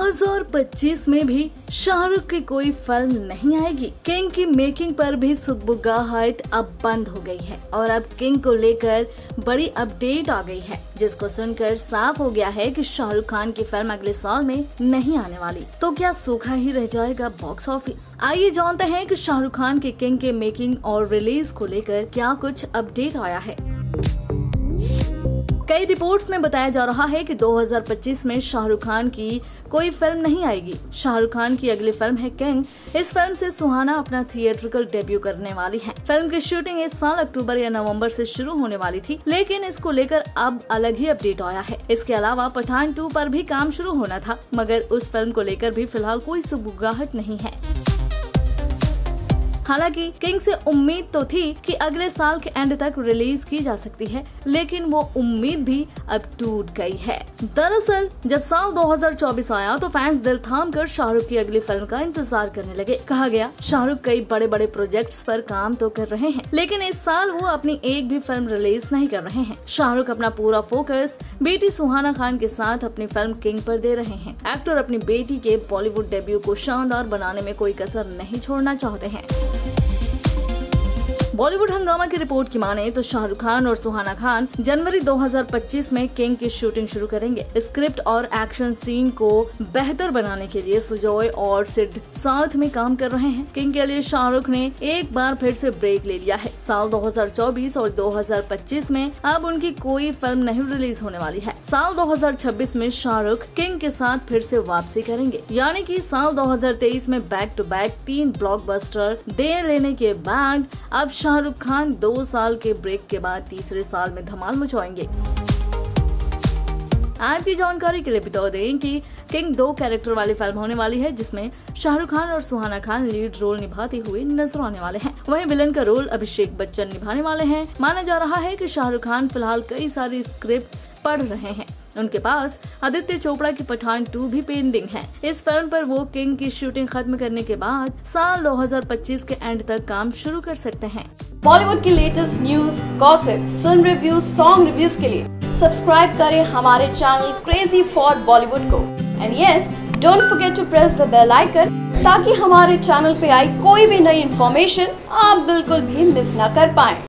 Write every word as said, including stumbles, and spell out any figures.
हज़ार पच्चीस में भी शाहरुख की कोई फिल्म नहीं आएगी। किंग की मेकिंग पर भी सुगबुगाहट अब बंद हो गई है और अब किंग को लेकर बड़ी अपडेट आ गई है, जिसको सुनकर साफ हो गया है कि शाहरुख खान की फिल्म अगले साल में नहीं आने वाली। तो क्या सूखा ही रह जाएगा बॉक्स ऑफिस? आइए जानते हैं कि शाहरुख खान के किंग के मेकिंग और रिलीज को लेकर क्या कुछ अपडेट आया है। कई रिपोर्ट्स में बताया जा रहा है कि दो हज़ार पच्चीस में शाहरुख खान की कोई फिल्म नहीं आएगी। शाहरुख खान की अगली फिल्म है किंग। इस फिल्म से सुहाना अपना थिएट्रिकल डेब्यू करने वाली है। फिल्म की शूटिंग इस साल अक्टूबर या नवंबर से शुरू होने वाली थी, लेकिन इसको लेकर अब अलग ही अपडेट आया है। इसके अलावा पठान टू पर भी काम शुरू होना था, मगर उस फिल्म को लेकर भी फिलहाल कोई सुगबुगाहट नहीं है। हालांकि किंग से उम्मीद तो थी कि अगले साल के एंड तक रिलीज की जा सकती है, लेकिन वो उम्मीद भी अब टूट गई है। दरअसल जब साल दो हज़ार चौबीस आया तो फैंस दिल थाम कर शाहरुख की अगली फिल्म का इंतजार करने लगे। कहा गया शाहरुख कई बड़े बड़े प्रोजेक्ट्स पर काम तो कर रहे हैं, लेकिन इस साल वो अपनी एक भी फिल्म रिलीज नहीं कर रहे हैं। शाहरुख अपना पूरा फोकस बेटी सुहाना खान के साथ अपनी फिल्म किंग पर दे रहे हैं। एक्टर अपनी बेटी के बॉलीवुड डेब्यू को शानदार बनाने में कोई कसर नहीं छोड़ना चाहते हैं। बॉलीवुड हंगामा की रिपोर्ट की माने तो शाहरुख खान और सुहाना खान जनवरी दो हज़ार पच्चीस में किंग की शूटिंग शुरू करेंगे। स्क्रिप्ट और एक्शन सीन को बेहतर बनाने के लिए सुजॉय और सिड साथ में काम कर रहे हैं। किंग के लिए शाहरुख ने एक बार फिर से ब्रेक ले लिया है। साल दो हज़ार चौबीस और दो हज़ार पच्चीस में अब उनकी कोई फिल्म नहीं रिलीज होने वाली है। साल दो हज़ार छब्बीस में शाहरुख किंग के साथ फिर से वापसी करेंगे, यानी कि साल दो हज़ार तेईस में बैक टू बैक तीन ब्लॉकबस्टर दे लेने के बाद अब शाहरुख खान दो साल के ब्रेक के बाद तीसरे साल में धमाल मचाएंगे। आज की जानकारी के लिए बता दें कि किंग दो कैरेक्टर वाली फिल्म होने वाली है, जिसमें शाहरुख खान और सुहाना खान लीड रोल निभाते हुए नजर आने वाले हैं। वहीं विलन का रोल अभिषेक बच्चन निभाने वाले हैं। माना जा रहा है कि शाहरुख खान फिलहाल कई सारी स्क्रिप्ट्स पढ़ रहे हैं। उनके पास आदित्य चोपड़ा की पठान टू भी पेंडिंग है। इस फिल्म पर वो किंग की शूटिंग खत्म करने के बाद साल दो हज़ार पच्चीस के एंड तक काम शुरू कर सकते हैं। बॉलीवुड की latest news, gossip, film reviews, song reviews के लिए सब्सक्राइब करें हमारे चैनल क्रेजी फॉर बॉलीवुड को। And yes, don't forget to press the bell icon, ताकि हमारे चैनल पे आई कोई भी नई इन्फॉर्मेशन आप बिल्कुल भी मिस ना कर पाएं।